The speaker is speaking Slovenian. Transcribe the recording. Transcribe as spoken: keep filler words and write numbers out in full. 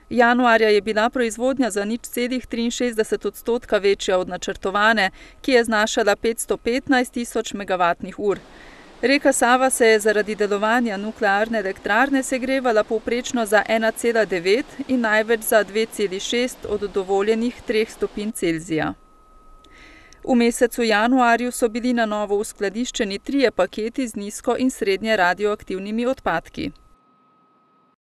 Januarja je bila proizvodnja za nič celih triinšestdeset odstotka večja od načrtovane, ki je znašala petsto petnajst tisoč megavatnih ur. Reka Sava se je zaradi delovanja nuklearne elektrarne segrevala povprečno za ena cela devet in največ za dve celi šest od dovoljenih treh stopinj Celzija. V mesecu januarju so bili na novo uskladiščeni trije paketi z nizko in srednje radioaktivnimi odpadki.